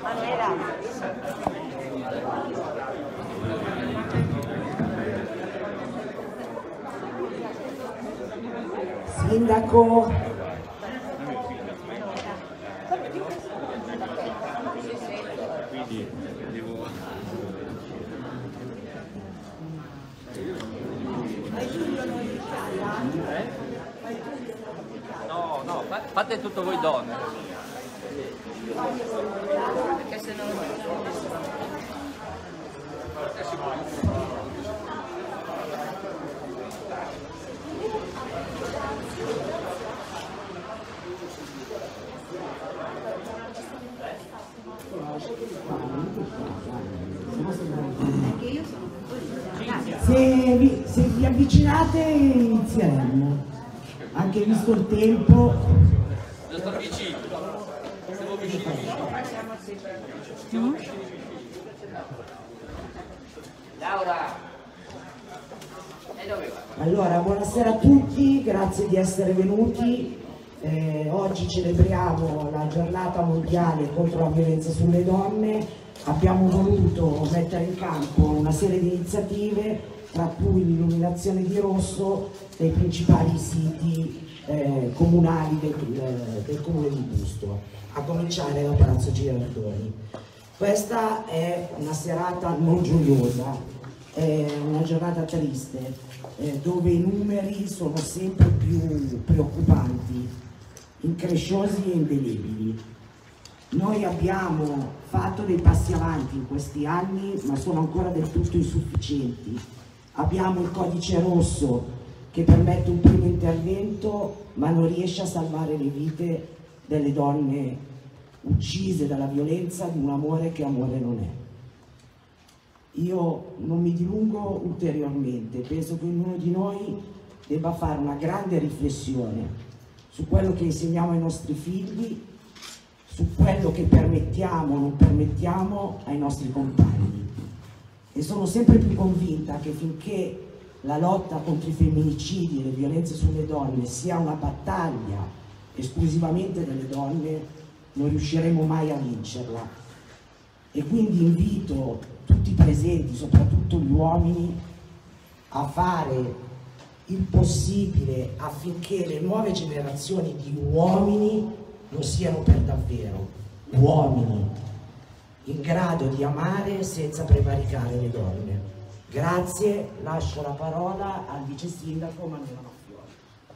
Sindaco. No, fate tutto voi donne. Perché se no... Se vi avvicinate inizieremo, anche visto il tempo. Io sto vicino. Siamo vicini. Laura! E dove va? Allora, buonasera a tutti, grazie di essere venuti. Oggi celebriamo la giornata mondiale contro la violenza sulle donne. Abbiamo voluto mettere in campo una serie di iniziative, tra cui l'illuminazione di rosso dei principali siti comunali del comune di Busto, a cominciare da Palazzo Girardoni. Questa è una serata non gioiosa, è una giornata triste, dove i numeri sono sempre più preoccupanti, incresciosi e indelebili. Noi abbiamo fatto dei passi avanti in questi anni, ma sono ancora del tutto insufficienti. Abbiamo il codice rosso che permette un primo intervento, ma non riesce a salvare le vite delle donne uccise dalla violenza di un amore che amore non è. Io non mi dilungo ulteriormente, penso che ognuno di noi debba fare una grande riflessione su quello che insegniamo ai nostri figli, su quello che permettiamo o non permettiamo ai nostri compagni. E sono sempre più convinta che finché la lotta contro i femminicidi e le violenze sulle donne sia una battaglia esclusivamente delle donne, non riusciremo mai a vincerla. E quindi invito tutti i presenti, soprattutto gli uomini, a fare il possibile affinché le nuove generazioni di uomini non siano per davvero uomini in grado di amare senza prevaricare le donne. Grazie, lascio la parola al vice sindaco Manuela Maffiori.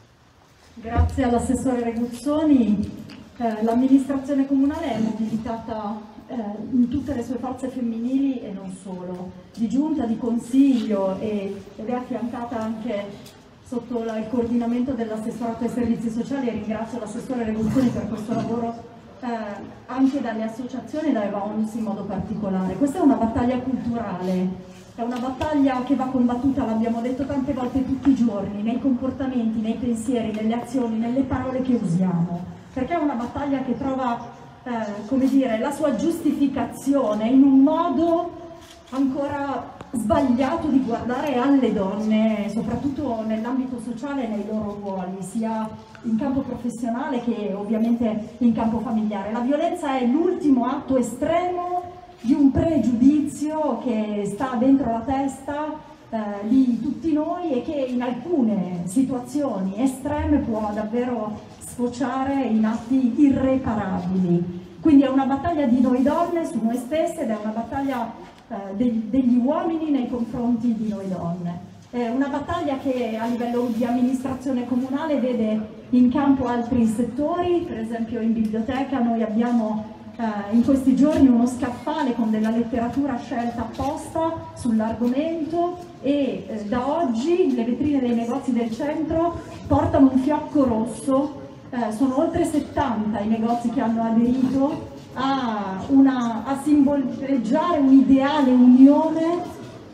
Grazie all'assessore Reguzzoni. L'amministrazione comunale è mobilitata in tutte le sue forze femminili e non solo, di giunta, di consiglio, ed è affiancata anche sotto il coordinamento dell'assessorato ai servizi sociali, e ringrazio l'assessore Reguzzoni per questo lavoro, anche dalle associazioni e dalle ONLUS in modo particolare. Questa è una battaglia culturale, è una battaglia che va combattuta, l'abbiamo detto tante volte, tutti i giorni, nei comportamenti, nei pensieri, nelle azioni, nelle parole che usiamo, perché è una battaglia che trova, come dire, la sua giustificazione in un modo ancora sbagliato di guardare alle donne, soprattutto nell'ambito sociale e nei loro ruoli, sia in campo professionale che ovviamente in campo familiare. La violenza è l'ultimo atto estremo di un pregiudizio che sta dentro la testa di tutti noi e che in alcune situazioni estreme può davvero sfociare in atti irreparabili. Quindi è una battaglia di noi donne su noi stesse ed è una battaglia degli uomini nei confronti di noi donne. È una battaglia che a livello di amministrazione comunale vede in campo altri settori, per esempio in biblioteca noi abbiamo in questi giorni uno scaffale con della letteratura scelta apposta sull'argomento e da oggi le vetrine dei negozi del centro portano un fiocco rosso, sono oltre 70 i negozi che hanno aderito a simboleggiare un'ideale unione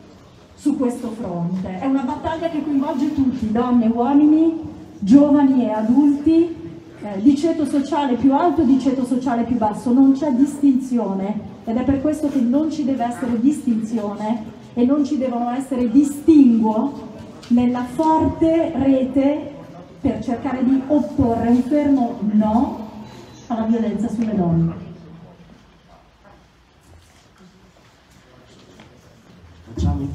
su questo fronte. È una battaglia che coinvolge tutti, donne e uomini, giovani e adulti, di ceto sociale più alto e di ceto sociale più basso, non c'è distinzione ed è per questo che non ci deve essere distinzione e non ci devono essere distinguo nella forte rete per cercare di opporre un fermo no alla violenza sulle donne.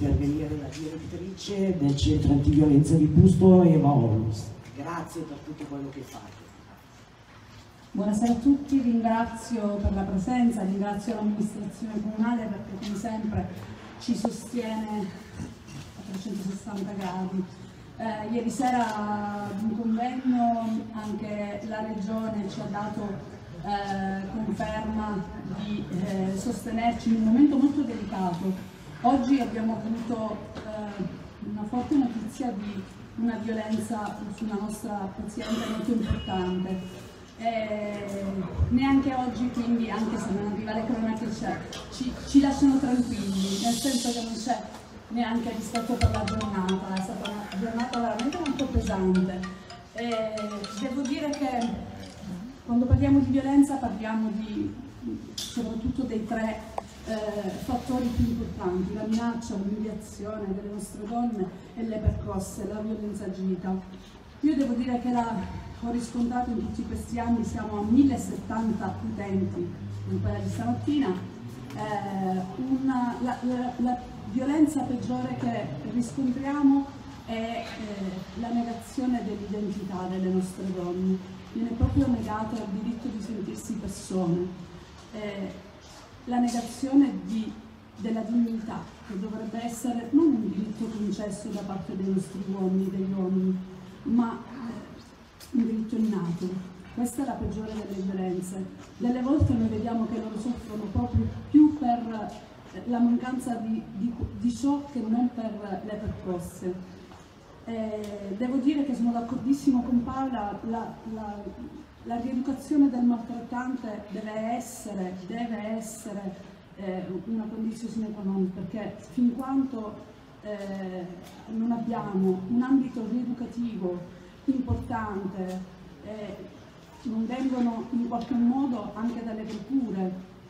intervenire la direttrice del centro antiviolenza di Busto, Eva Onlus. Grazie per tutto quello che fate. Buonasera a tutti, ringrazio per la presenza, ringrazio l'amministrazione comunale perché come sempre ci sostiene a 360 gradi. Ieri sera ad un convegno anche la Regione ci ha dato conferma di sostenerci in un momento molto delicato. Oggi abbiamo avuto una forte notizia di una violenza su una nostra paziente molto importante. Neanche oggi, quindi, anche se non arriva alle cronache, ci lasciano tranquilli, nel senso che non c'è neanche rispetto per la giornata, è stata una giornata veramente molto pesante. Devo dire che quando parliamo di violenza parliamo soprattutto dei tre fattori più importanti: la minaccia, l'umiliazione delle nostre donne e le percosse, la violenza aggredita. Io devo dire che ho riscontrato in tutti questi anni, siamo a 1070 utenti in quella di stamattina, la violenza peggiore che riscontriamo è la negazione dell'identità delle nostre donne. Viene proprio negato il diritto di sentirsi persone, la negazione della dignità, che dovrebbe essere non un diritto concesso da parte dei nostri uomini, degli uomini, ma un diritto innato. Questa è la peggiore delle violenze. Delle volte noi vediamo che loro soffrono proprio più per la mancanza di ciò che non per le percosse. Devo dire che sono d'accordissimo con Paola, la rieducazione del maltrattante deve essere una condizione sine qua non, perché fin quando non abbiamo un ambito rieducativo importante, non vengono in qualche modo anche dalle procure,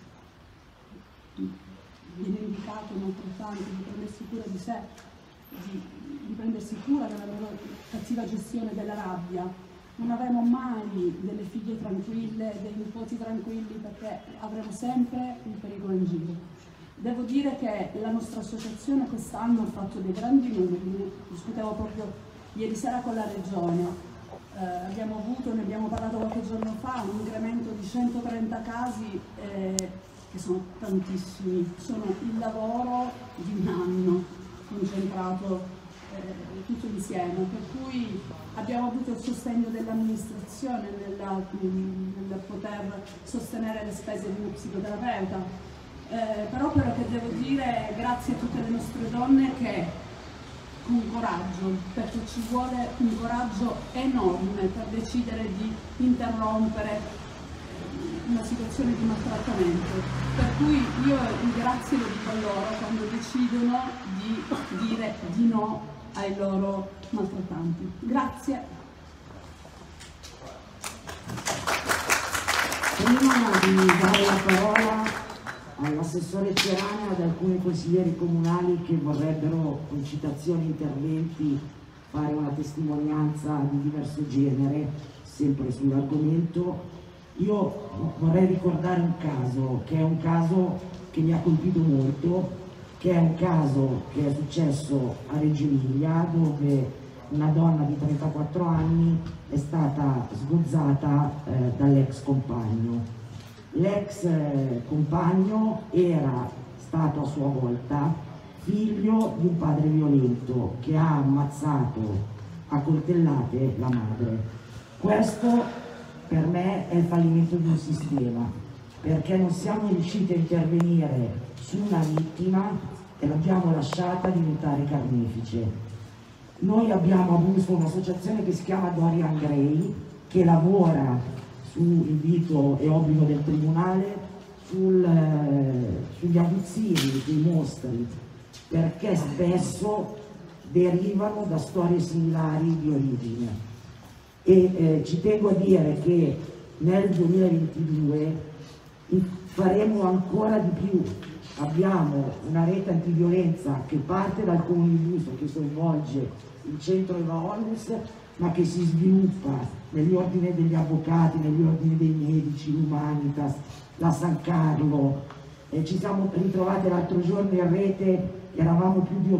viene indicato un maltrattante di prendersi cura di sé, di prendersi cura della loro cattiva gestione della rabbia. Non avremo mai delle figlie tranquille, dei nipoti tranquilli, perché avremo sempre il pericolo in giro. Devo dire che la nostra associazione quest'anno ha fatto dei grandi numeri, ne discutevo proprio ieri sera con la Regione. Abbiamo avuto, ne abbiamo parlato qualche giorno fa, un incremento di 130 casi che sono tantissimi, sono il lavoro di un anno concentrato tutto insieme, per cui abbiamo avuto il sostegno dell'amministrazione nel poter sostenere le spese di uno psicoterapeuta, però quello che devo dire è grazie a tutte le nostre donne che con coraggio, perché ci vuole un coraggio enorme per decidere di interrompere una situazione di maltrattamento, per cui io grazie lo dico a loro quando decidono di dire di no ai loro maltrattanti. Grazie. Prima di dare la parola all'assessore Cerana e ad alcuni consiglieri comunali che vorrebbero, con citazioni e interventi, fare una testimonianza di diverso genere, sempre sull'argomento, io vorrei ricordare un caso, che è un caso che mi ha colpito molto, che è un caso che è successo a Reggio Emilia, dove una donna di 34 anni è stata sgozzata dall'ex compagno. L'ex compagno era stato a sua volta figlio di un padre violento che ha ammazzato a coltellate la madre. Questo per me è il fallimento di un sistema, perché non siamo riusciti a intervenire su una vittima e l'abbiamo lasciata diventare carnefice. Noi abbiamo avuto un'associazione che si chiama Dorian Gray, che lavora su invito e obbligo del Tribunale sugli abusivi dei mostri, perché spesso derivano da storie similari di origine. E ci tengo a dire che nel 2022 faremo ancora di più. Abbiamo una rete antiviolenza che parte dal Comune di Busto, che coinvolge il centro Eva Onlus, ma che si sviluppa negli ordini degli avvocati, negli ordini dei medici, l'Umanitas, la San Carlo, ci siamo ritrovati l'altro giorno in rete, eravamo più di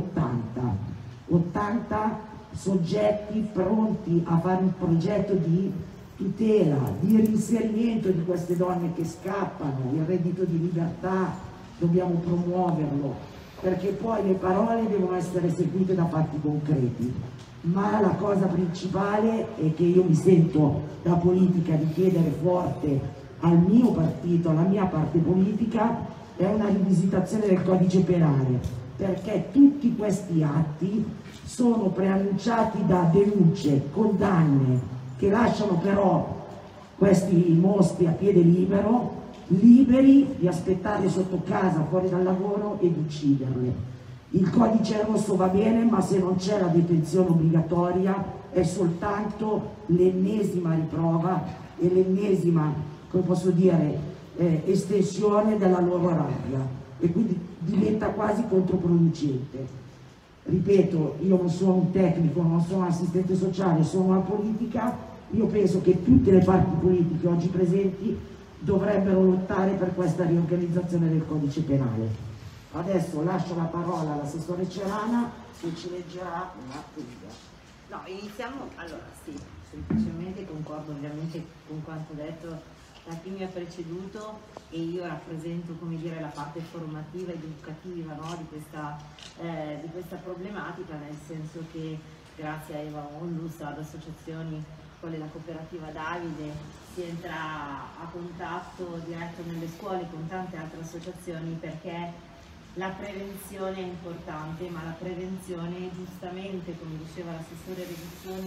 80 soggetti pronti a fare un progetto di tutela, di reinserimento di queste donne che scappano. Il reddito di libertà dobbiamo promuoverlo, perché poi le parole devono essere seguite da fatti concreti. Ma la cosa principale è che io mi sento da politica di chiedere forte al mio partito, alla mia parte politica, è una rivisitazione del codice penale, perché tutti questi atti sono preannunciati da denunce, condanne, che lasciano però questi mostri a piede libero, liberi di aspettarle sotto casa, fuori dal lavoro e di ucciderle. Il codice rosso va bene, ma se non c'è la detenzione obbligatoria è soltanto l'ennesima riprova e l'ennesima, come posso dire, estensione della loro rabbia, e quindi diventa quasi controproducente. Ripeto, io non sono un tecnico, non sono un assistente sociale, sono una politica. Io penso che tutte le parti politiche oggi presenti dovrebbero lottare per questa riorganizzazione del codice penale. Adesso lascio la parola all'assessore Cerana, che ci leggerà una riga. No, iniziamo, allora sì, semplicemente concordo ovviamente con quanto detto da chi mi ha preceduto, e io rappresento, come dire, la parte formativa ed educativa, no, di questa problematica, nel senso che grazie a Eva Onlus, ad associazioni quale la cooperativa Davide, si entra a contatto diretto nelle scuole con tante altre associazioni, perché la prevenzione è importante, ma la prevenzione, giustamente, come diceva l'assessore Reguzzoni,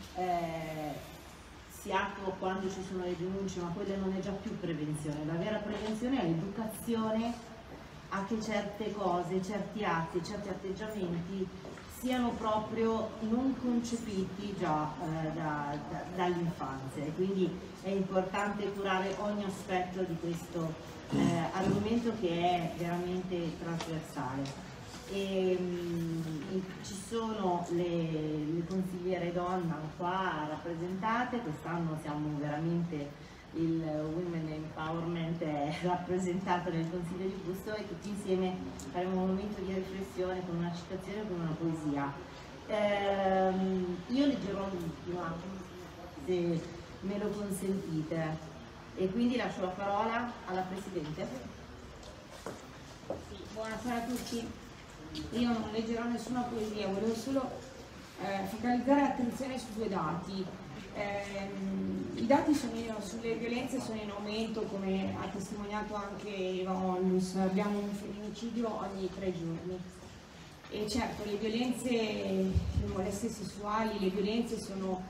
si attua quando ci sono le denunce, ma quella non è già più prevenzione. La vera prevenzione è l'educazione a che certe cose, certi atti, certi atteggiamenti siano proprio non concepiti già dall'infanzia, e quindi è importante curare ogni aspetto di questo argomento, che è veramente trasversale. Ci sono le consigliere donna qua rappresentate, quest'anno siamo veramente, il Women Empowerment è rappresentato nel Consiglio di Busto, e tutti insieme faremo un momento di riflessione con una citazione e con una poesia. Io leggerò l'ultima, se me lo consentite, e quindi lascio la parola alla Presidente. Sì, buonasera a tutti. Io non leggerò nessuna poesia, volevo solo focalizzare l'attenzione su due dati. I dati sulle violenze sono in aumento, come ha testimoniato anche Eva Onlus. Abbiamo un femminicidio ogni 3 giorni. E certo, le violenze, le molestie sessuali, le violenze sono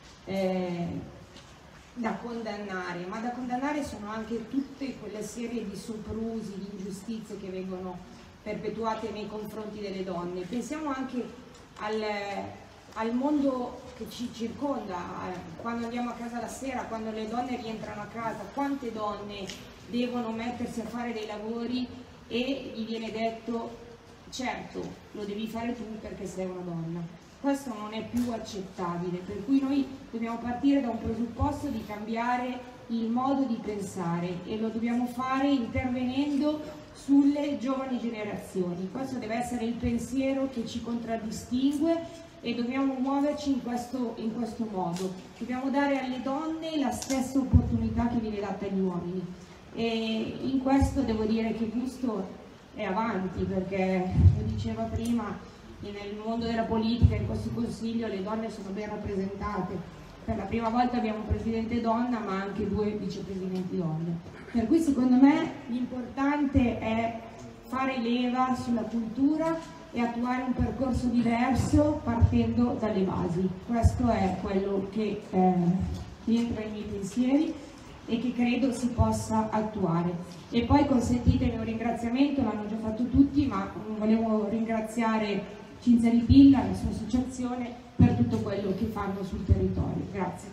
da condannare, ma da condannare sono anche tutte quelle serie di soprusi, di ingiustizie che vengono perpetuate nei confronti delle donne. Pensiamo anche al mondo che ci circonda, quando andiamo a casa la sera, quando le donne rientrano a casa, quante donne devono mettersi a fare dei lavori e gli viene detto: certo, lo devi fare tu perché sei una donna. Questo non è più accettabile, per cui noi dobbiamo partire da un presupposto di cambiare il modo di pensare, e lo dobbiamo fare intervenendo sulle giovani generazioni. Questo deve essere il pensiero che ci contraddistingue, e dobbiamo muoverci in questo modo. Dobbiamo dare alle donne la stessa opportunità che viene data agli uomini, e in questo devo dire che Busto è avanti, perché, lo diceva prima, nel mondo della politica, in questo consiglio, le donne sono ben rappresentate. Per la prima volta abbiamo un presidente donna, ma anche 2 vicepresidenti donne. Per cui secondo me l'importante è fare leva sulla cultura e attuare un percorso diverso partendo dalle basi. Questo è quello che rientra nei miei pensieri e che credo si possa attuare. E poi consentitemi un ringraziamento, l'hanno già fatto tutti, ma volevo ringraziare Cinzia Di Pilla e la sua associazione per tutto quello che fanno sul territorio. Grazie.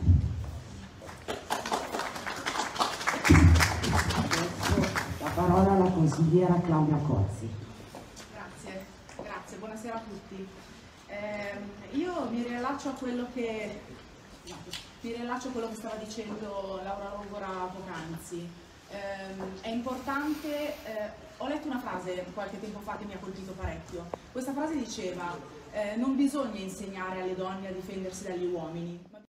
Adesso la parola alla consigliera Claudia Cozzi. Grazie, buonasera a tutti. Io mi riallaccio a quello che stava dicendo Laura Longora poc'anzi. È importante, ho letto una frase qualche tempo fa che mi ha colpito parecchio. Questa frase diceva non bisogna insegnare alle donne a difendersi dagli uomini,